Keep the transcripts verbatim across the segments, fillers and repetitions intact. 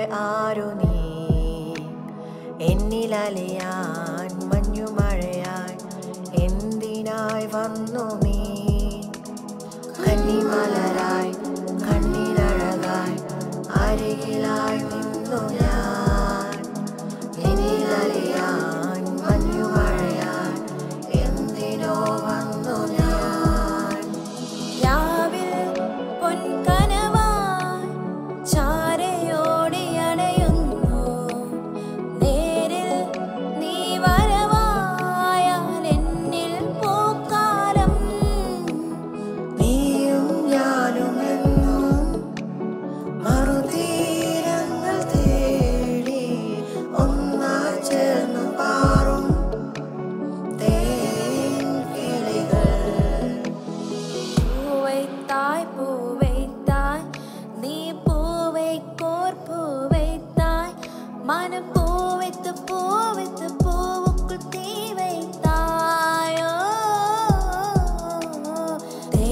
ആരു നീ എന്നിലലിയാൻ മഞ്ഞുമഴയായി എന്തിനായി വന്നു നീ കന്നിമലരായി കണ്ണിനഴകായി അരികിലായി നിന്നു ഞാൻ എന്നിലലിയാൻ മഞ്ഞുമഴയായി എന്തിനോ വന്നു ഞാൻ രാവിൽ പൊൻകനവായി ചാരയോടി അണയുന്നു നേരിൽ നീ വരവായാൽ എന്നിൽ പൂക്കാലം നീയും ഞാനും എന്നും മറുതീരങ്ങൾ തേടി ഒന്നായി ചേർന്നു പാറും തേൻ കിളികൾ പൂവൈത്തായ് പൂവൈത്തായ് നീ പൂവൈക്കോർ പൂവൈത്തായ് മനം പൂവൈത്ത് പൂവൈത്ത് പൂവുക്കുൾ തീ வைத்தாயோ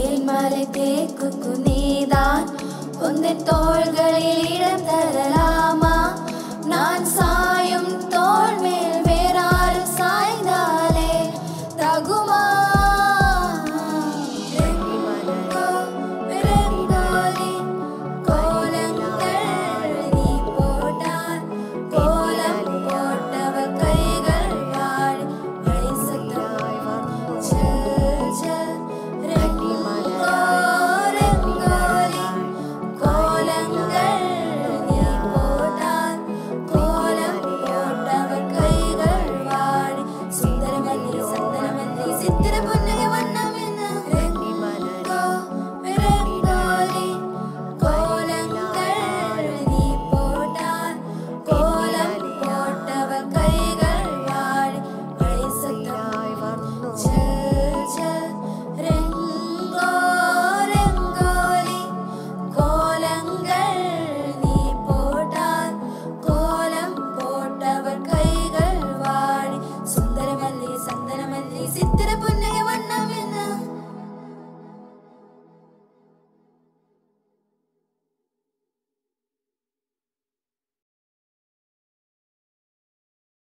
தேன்மலை தேக்குக்கு நீதான் உந்தன் தோள்களில் இடம் தரலாம்